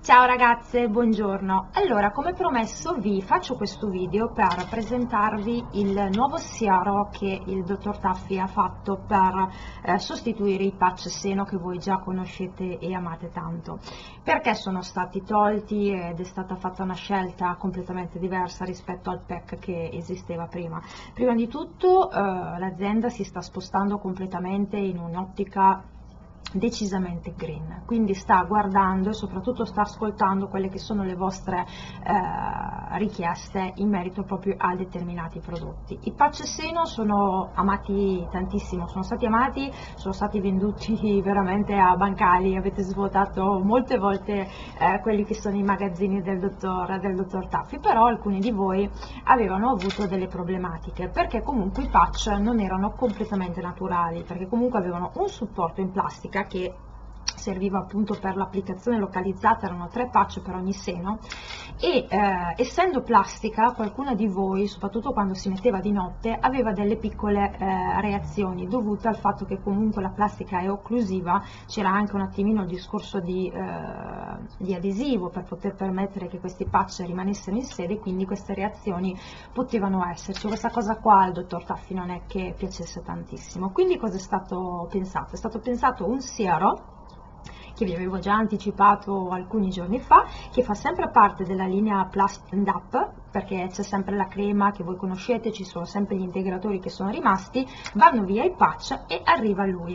Ciao ragazze, buongiorno. Allora, come promesso vi faccio questo video per presentarvi il nuovo siero che il dottor Taffi ha fatto per sostituire i patch seno che voi già conoscete e amate tanto. Perché sono stati tolti ed è stata fatta una scelta completamente diversa rispetto al pack che esisteva prima? Prima di tutto l'azienda si sta spostando completamente in un'ottica decisamente green, quindi sta guardando e soprattutto sta ascoltando quelle che sono le vostre richieste in merito proprio a determinati prodotti. I patch seno sono amati tantissimo, sono stati amati, sono stati venduti veramente a bancali, avete svuotato molte volte quelli che sono i magazzini del dottor Taffi, però alcuni di voi avevano avuto delle problematiche perché comunque i patch non erano completamente naturali, perché comunque avevano un supporto in plastica che serviva appunto per l'applicazione localizzata, erano 3 patch per ogni seno e essendo plastica qualcuna di voi, soprattutto quando si metteva di notte, aveva delle piccole reazioni dovute al fatto che comunque la plastica è occlusiva, c'era anche un attimino il discorso di adesivo per poter permettere che questi patch rimanessero in sede, quindi queste reazioni potevano esserci. Questa cosa qua al dottor Taffi non è che piacesse tantissimo, quindi cosa è stato pensato? È stato pensato un siero che vi avevo già anticipato alcuni giorni fa, che fa sempre parte della linea Plus and Up, perché c'è sempre la crema che voi conoscete, ci sono sempre gli integratori che sono rimasti, vanno via i patch e arriva lui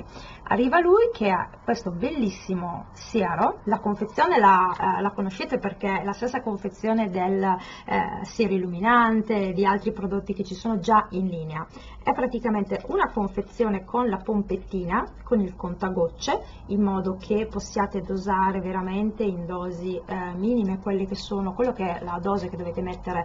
che ha questo bellissimo siero. La confezione la conoscete perché è la stessa confezione del siero illuminante e di altri prodotti che ci sono già in linea. È praticamente una confezione con la pompettina, con il contagocce, in modo che possiate dosare veramente in dosi minime quello che è la dose che dovete mettere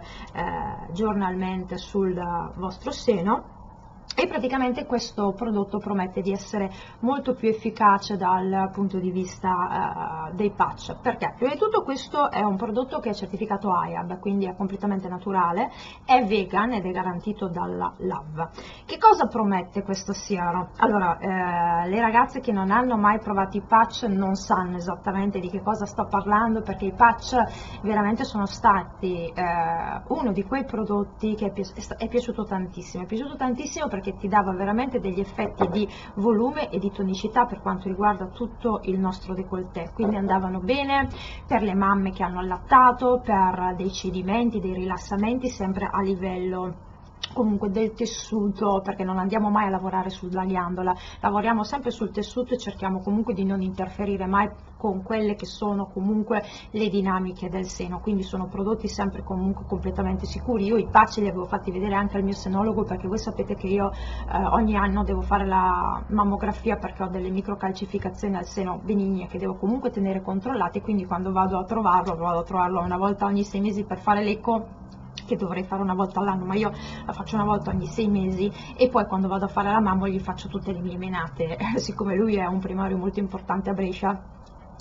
giornalmente sul vostro seno. E praticamente questo prodotto promette di essere molto più efficace dal punto di vista dei patch. Perché? Prima di tutto questo è un prodotto che è certificato IAB, quindi è completamente naturale, è vegan ed è garantito dalla LAV. Che cosa promette questo siero? Allora, le ragazze che non hanno mai provato i patch non sanno esattamente di che cosa sto parlando, perché i patch veramente sono stati uno di quei prodotti che è piaciuto tantissimo perché ti dava veramente degli effetti di volume e di tonicità per quanto riguarda tutto il nostro décolleté, quindi andavano bene per le mamme che hanno allattato, per dei cedimenti, dei rilassamenti sempre a livello comunque del tessuto, perché non andiamo mai a lavorare sulla ghiandola, lavoriamo sempre sul tessuto e cerchiamo comunque di non interferire mai con quelle che sono comunque le dinamiche del seno, quindi sono prodotti sempre comunque completamente sicuri. Io i patch li avevo fatti vedere anche al mio senologo, perché voi sapete che io ogni anno devo fare la mammografia perché ho delle microcalcificazioni al seno benigne che devo comunque tenere controllate, quindi quando vado a trovarlo una volta ogni 6 mesi per fare l'eco, che dovrei fare una volta all'anno, ma io la faccio una volta ogni 6 mesi, e poi quando vado a fare la mammo gli faccio tutte le mie menate, siccome lui è un primario molto importante a Brescia.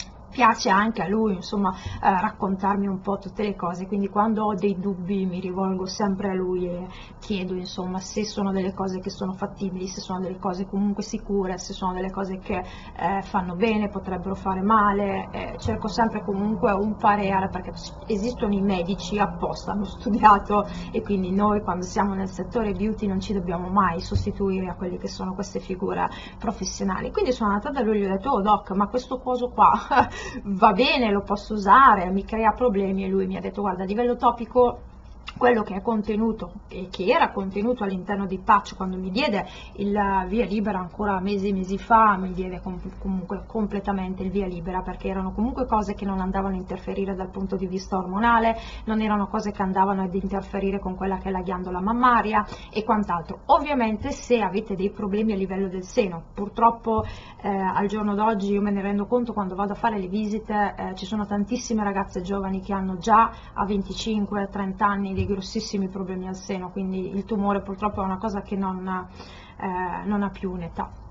Piace anche a lui, insomma, raccontarmi un po' tutte le cose, quindi quando ho dei dubbi mi rivolgo sempre a lui e chiedo, insomma, se sono delle cose che sono fattibili, se sono delle cose comunque sicure, se sono delle cose che fanno bene, potrebbero fare male. Cerco sempre comunque un parere, perché esistono i medici apposta, hanno studiato, e quindi noi quando siamo nel settore beauty non ci dobbiamo mai sostituire a quelle che sono queste figure professionali. Quindi sono andata da lui e gli ho detto: oh doc, ma questo coso qua va bene, lo posso usare, mi crea problemi? E lui mi ha detto: guarda, a livello topico quello che è contenuto e che era contenuto all'interno di patch quando mi diede il via libera ancora mesi fa, mi diede comunque completamente il via libera, perché erano comunque cose che non andavano a interferire dal punto di vista ormonale, non erano cose che andavano ad interferire con quella che è la ghiandola mammaria e quant'altro. Ovviamente se avete dei problemi a livello del seno, purtroppo al giorno d'oggi io me ne rendo conto quando vado a fare le visite, ci sono tantissime ragazze giovani che hanno già a 25-30 anni dei grossissimi problemi al seno, quindi il tumore purtroppo è una cosa che non ha più un'età.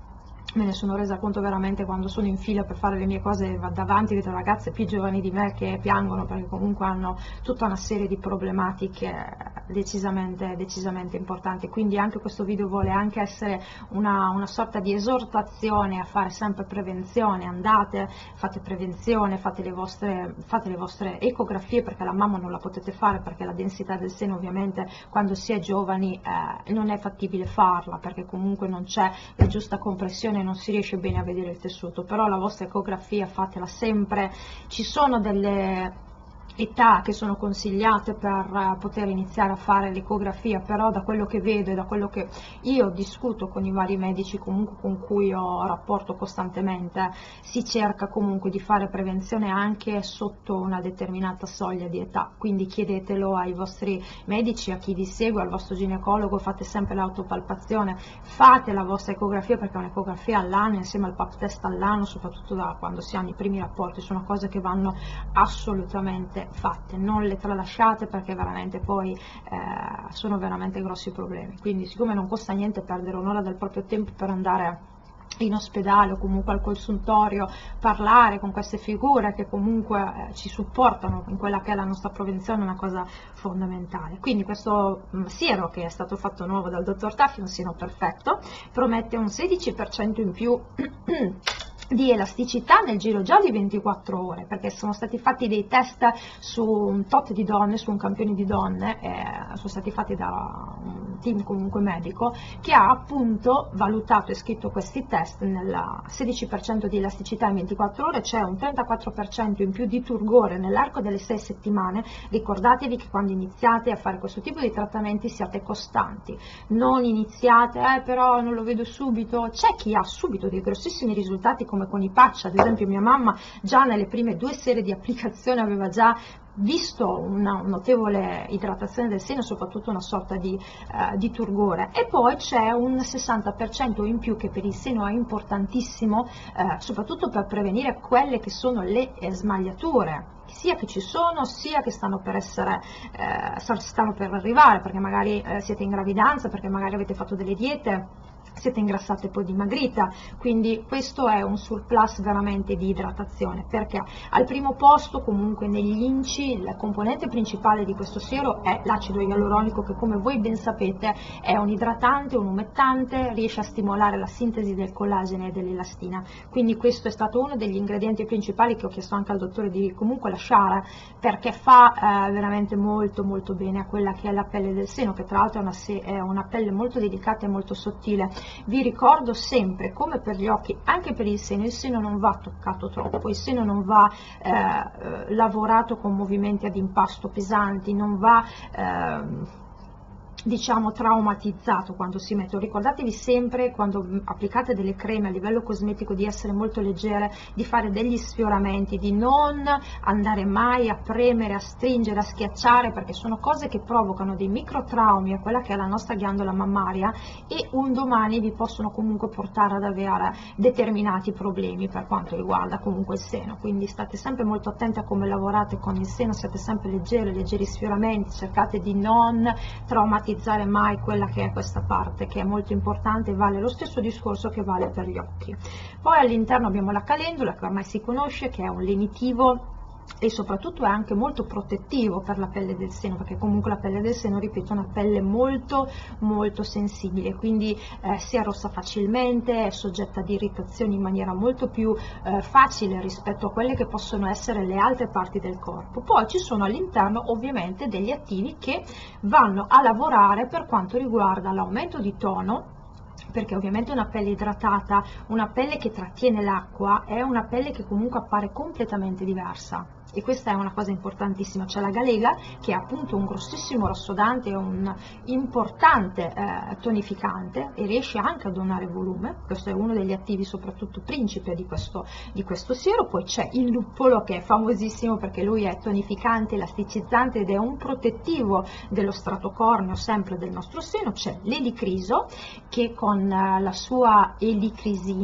me ne sono resa conto veramente quando sono in fila per fare le mie cose davanti, vedo ragazze più giovani di me che piangono perché comunque hanno tutta una serie di problematiche decisamente importanti. Quindi anche questo video vuole anche essere una sorta di esortazione a fare sempre prevenzione. Andate, fate prevenzione, fate le vostre ecografie, perché la mamma non la potete fare perché la densità del seno ovviamente quando si è giovani non è fattibile farla, perché comunque non c'è la giusta compressione, non si riesce bene a vedere il tessuto. Però la vostra ecografia fatela sempre. Ci sono delle età che sono consigliate per poter iniziare a fare l'ecografia, però da quello che vedo e da quello che io discuto con i vari medici comunque con cui ho rapporto costantemente, si cerca comunque di fare prevenzione anche sotto una determinata soglia di età. Quindi chiedetelo ai vostri medici, a chi vi segue, al vostro ginecologo, fate sempre l'autopalpazione, fate la vostra ecografia, perché un'ecografia all'anno insieme al pap test all'anno, soprattutto da quando si hanno i primi rapporti, sono cose che vanno assolutamente fatte, non le tralasciate, perché veramente poi sono veramente grossi problemi. Quindi siccome non costa niente perdere un'ora del proprio tempo per andare in ospedale o comunque al consultorio, parlare con queste figure che comunque ci supportano in quella che è la nostra prevenzione, è una cosa fondamentale. Quindi questo siero che è stato fatto nuovo dal dottor Taffi, un siero perfetto, promette un 16% in più di elasticità nel giro già di 24 ore, perché sono stati fatti dei test su un tot di donne, su un campione di donne, sono stati fatti da un team comunque medico che ha appunto valutato e scritto questi test. Nel 16% di elasticità in 24 ore c'è un 34% in più di turgore nell'arco delle 6 settimane. Ricordatevi che quando iniziate a fare questo tipo di trattamenti siate costanti, non iniziate però non lo vedo subito. C'è chi ha subito dei grossissimi risultati come con i patch, ad esempio mia mamma già nelle prime 2 serie di applicazione aveva già visto una notevole idratazione del seno, soprattutto una sorta di turgore. E poi c'è un 60% in più che per il seno è importantissimo, soprattutto per prevenire quelle che sono le smagliature, sia che ci sono sia che stanno per arrivare, perché magari siete in gravidanza, perché magari avete fatto delle diete, siete ingrassate e poi dimagrita. Quindi questo è un surplus veramente di idratazione, perché al primo posto comunque negli INCI il componente principale di questo siero è l'acido ialuronico, che come voi ben sapete è un idratante, un umettante, riesce a stimolare la sintesi del collagene e dell'elastina. Quindi questo è stato uno degli ingredienti principali che ho chiesto anche al dottore di comunque lasciare, perché fa veramente molto bene a quella che è la pelle del seno, che tra l'altro è una pelle molto delicata e molto sottile. Vi ricordo sempre, come per gli occhi, anche per il seno non va toccato troppo, il seno non va lavorato con movimenti ad impasto pesanti, non va diciamo traumatizzato quando si mette. Ricordatevi sempre, quando applicate delle creme a livello cosmetico, di essere molto leggere, di fare degli sfioramenti, di non andare mai a premere, a stringere, a schiacciare, perché sono cose che provocano dei microtraumi a quella che è la nostra ghiandola mammaria e un domani vi possono comunque portare ad avere determinati problemi per quanto riguarda comunque il seno. Quindi state sempre molto attenti a come lavorate con il seno, siate sempre leggeri sfioramenti, cercate di non traumatizzare mai quella che è questa parte, che è molto importante, vale lo stesso discorso che vale per gli occhi. Poi all'interno abbiamo la calendula, che ormai si conosce, che è un lenitivo e soprattutto è anche molto protettivo per la pelle del seno, perché comunque la pelle del seno, ripeto, è una pelle molto sensibile, quindi si arrossa facilmente, è soggetta ad irritazioni in maniera molto più facile rispetto a quelle che possono essere le altre parti del corpo. Poi ci sono all'interno ovviamente degli attivi che vanno a lavorare per quanto riguarda l'aumento di tono, perché ovviamente una pelle idratata, una pelle che trattiene l'acqua, è una pelle che comunque appare completamente diversa. E questa è una cosa importantissima. C'è la galega, che è appunto un grossissimo rassodante, un importante tonificante, e riesce anche a donare volume. Questo è uno degli attivi soprattutto principe di questo siero. Poi c'è il luppolo, che è famosissimo perché lui è tonificante, elasticizzante ed è un protettivo dello strato corneo, sempre del nostro seno. C'è l'elicriso, che con la sua elicrisina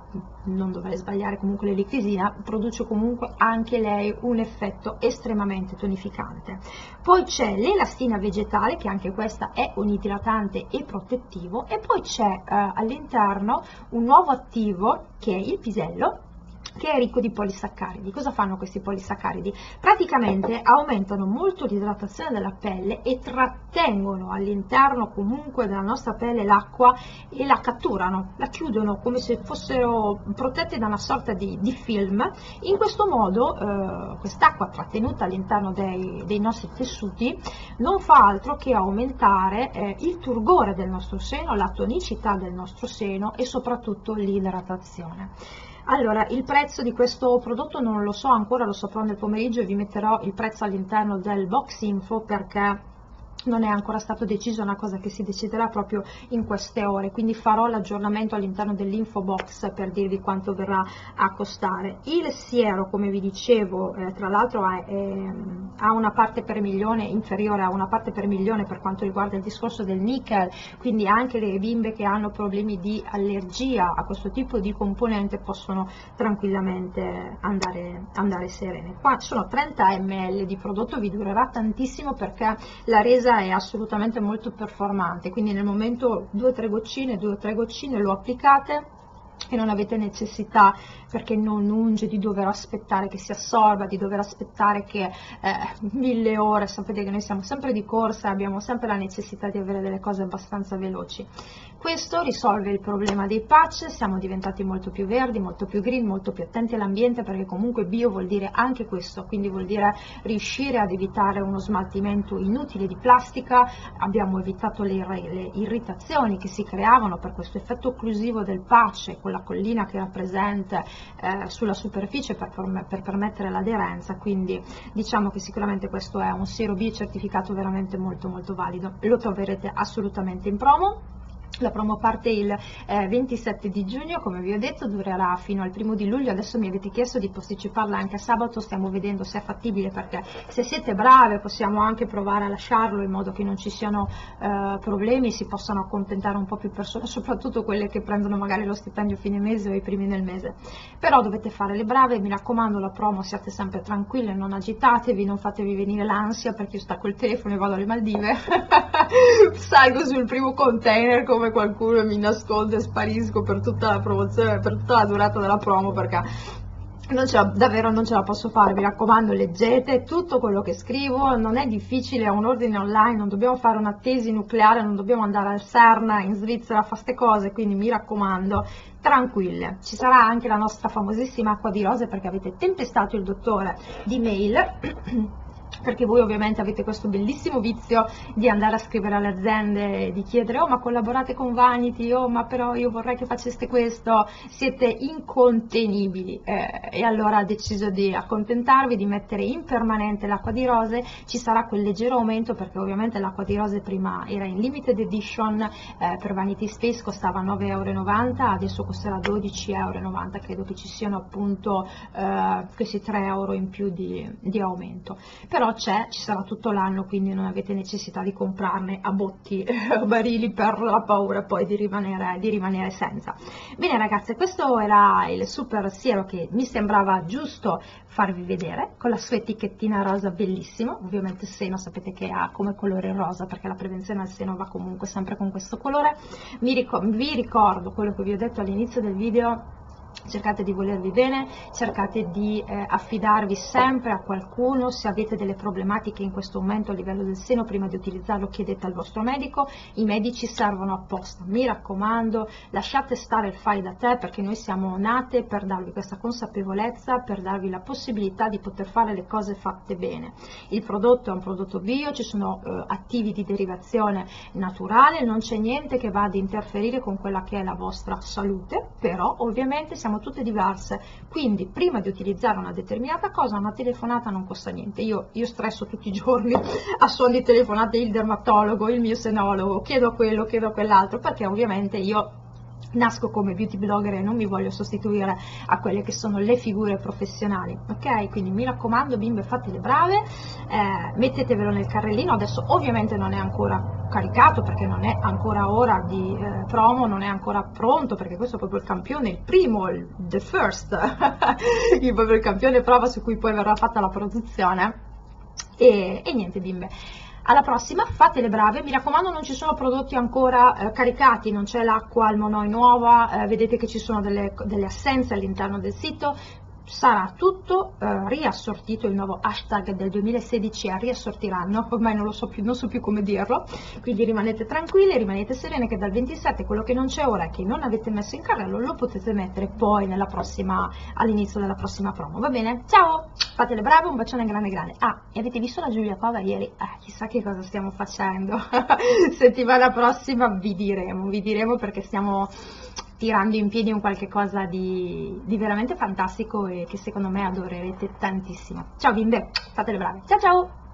non dovrei sbagliare comunque l'elicrisina, produce comunque anche lei un effetto estremamente tonificante. Poi c'è l'elastina vegetale, che anche questa è un idratante e protettivo, e poi c'è all'interno un nuovo attivo che è il pisello, che è ricco di polisaccaridi. Cosa fanno questi polisaccaridi? Praticamente aumentano molto l'idratazione della pelle e trattengono all'interno comunque della nostra pelle l'acqua e la catturano, la chiudono come se fossero protette da una sorta di film. In questo modo quest'acqua trattenuta all'interno dei nostri tessuti non fa altro che aumentare il turgore del nostro seno, la tonicità del nostro seno e soprattutto l'idratazione. Allora, il prezzo di questo prodotto non lo so ancora, lo saprò nel pomeriggio e vi metterò il prezzo all'interno del box info, perché non è ancora stato deciso, è una cosa che si deciderà proprio in queste ore, quindi farò l'aggiornamento all'interno dell'info box per dirvi quanto verrà a costare. Il siero, come vi dicevo, tra l'altro ha una parte per milione inferiore a una parte per milione per quanto riguarda il discorso del nickel, quindi anche le bimbe che hanno problemi di allergia a questo tipo di componente possono tranquillamente andare serene. Qua ci sono 30 ml di prodotto, vi durerà tantissimo perché la resa è assolutamente molto performante, quindi nel momento 2-3 goccine lo applicate e non avete necessità, perché non unge, di dover aspettare che si assorba, di dover aspettare che 1000 ore. Sapete che noi siamo sempre di corsa e abbiamo sempre la necessità di avere delle cose abbastanza veloci. Questo risolve il problema dei patch, siamo diventati molto più verdi, molto più green, molto più attenti all'ambiente, perché comunque bio vuol dire anche questo, quindi vuol dire riuscire ad evitare uno smaltimento inutile di plastica. Abbiamo evitato le irritazioni che si creavano per questo effetto occlusivo del patch con la collina che era presente sulla superficie per permettere l'aderenza, quindi diciamo che sicuramente questo è un siero bio certificato veramente molto molto valido. Lo troverete assolutamente in promo. La promo parte il 27 di giugno, come vi ho detto, durerà fino al 1 di luglio. Adesso mi avete chiesto di posticiparla anche a sabato, stiamo vedendo se è fattibile, perché se siete brave possiamo anche provare a lasciarlo in modo che non ci siano problemi, si possano accontentare un po' più persone, soprattutto quelle che prendono magari lo stipendio fine mese o i primi del mese. Però dovete fare le brave, mi raccomando, la promo siate sempre tranquille, non agitatevi, non fatevi venire l'ansia, perché io stacco il telefono e vado alle Maldive, salgo sul primo container come qualcuno, mi nascondo e sparisco per tutta la promozione, per tutta la durata della promo, perché davvero non ce la posso fare. Mi raccomando, leggete tutto quello che scrivo, non è difficile, è un ordine online, non dobbiamo fare una tesi nucleare, non dobbiamo andare al CERN in Svizzera a fare queste cose, quindi mi raccomando, tranquille. Ci sarà anche la nostra famosissima acqua di rose, perché avete tempestato il dottore di mail perché voi ovviamente avete questo bellissimo vizio di andare a scrivere alle aziende, di chiedere: oh, ma collaborate con Vanity, oh, ma però io vorrei che faceste questo, siete incontenibili, e allora ho deciso di accontentarvi, di mettere in permanente l'acqua di rose. Ci sarà quel leggero aumento, perché ovviamente l'acqua di rose prima era in limited edition, per Vanity Space costava 9,90 €, adesso costerà 12,90 €, credo che ci siano appunto questi 3 euro in più di aumento. Però ci sarà tutto l'anno, quindi non avete necessità di comprarne a botti, barili, per la paura poi di rimanere senza. Bene ragazze, questo era il super siero che mi sembrava giusto farvi vedere, con la sua etichettina rosa bellissimo. Ovviamente il seno sapete che ha come colore rosa, perché la prevenzione al seno va comunque sempre con questo colore. Vi ricordo quello che vi ho detto all'inizio del video: cercate di volervi bene, cercate di affidarvi sempre a qualcuno. Se avete delle problematiche in questo momento a livello del seno, prima di utilizzarlo chiedete al vostro medico, i medici servono apposta. Mi raccomando, lasciate stare il fai da te, perché noi siamo nate per darvi questa consapevolezza, per darvi la possibilità di poter fare le cose fatte bene. Il prodotto è un prodotto bio, ci sono attivi di derivazione naturale, non c'è niente che va ad interferire con quella che è la vostra salute, però ovviamente siamo tutte diverse, quindi prima di utilizzare una determinata cosa una telefonata non costa niente. Io stresso tutti i giorni a suon di telefonate il dermatologo, il mio senologo, chiedo quello, chiedo quell'altro, perché ovviamente io nasco come beauty blogger e non mi voglio sostituire a quelle che sono le figure professionali, ok? Quindi mi raccomando, bimbe, fate le brave, mettetevelo nel carrellino. Adesso ovviamente non è ancora caricato perché non è ancora ora di promo, non è ancora pronto perché questo è proprio il campione, il primo, the first, proprio il campione prova su cui poi verrà fatta la produzione. E niente, bimbe, alla prossima, fate le brave, mi raccomando, non ci sono prodotti ancora caricati, non c'è l'acqua al Monoi nuova, vedete che ci sono delle assenze all'interno del sito. Sarà tutto riassortito, il nuovo hashtag del 2016 riassortiranno, ormai non so più come dirlo, quindi rimanete tranquille, rimanete serene che dal 27 quello che non c'è ora e che non avete messo in carrello lo potete mettere poi all'inizio della prossima promo, va bene? Ciao, fate le brave, un bacione grande grande. Ah, e avete visto la Giulia Cova ieri? Chissà che cosa stiamo facendo, settimana prossima vi diremo perché stiamo tirando in piedi un qualche cosa di veramente fantastico e che secondo me adorerete tantissimo. Ciao bimbe, fate le brave. Ciao ciao!